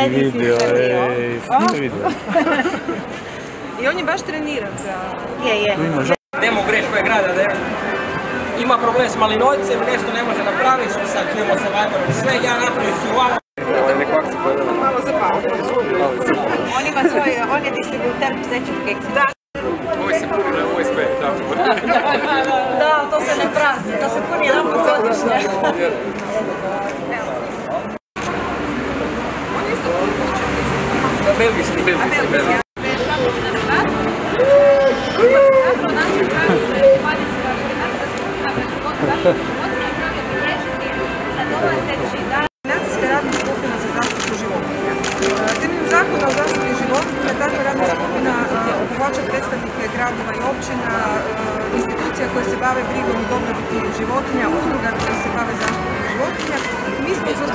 vidio. I on je baš treniran za... Je. Nemo u Greškoj grada da ima problem s malinojcem, nešto ne može napraviti, sad čujemo sa Viberom sve, ja napravim ću ovamo. Malo zapao. On ima svoj, on je distributer psećih keksa. Ovo se puni na USB, tako. Da, to se ne prazni, to se puni jedan put godišnje. On je isto kućan. Belgijski. Koordinacijska radna skupina za zaštitu životinja. Temeljem zakona o zaštiti životinja, takva radna skupina obuhvaća predstavnike gradova i općina, institucija koje se bave brigom i dobrobiti životinja, udruga koje se bave zaštitom životinja. Mi smo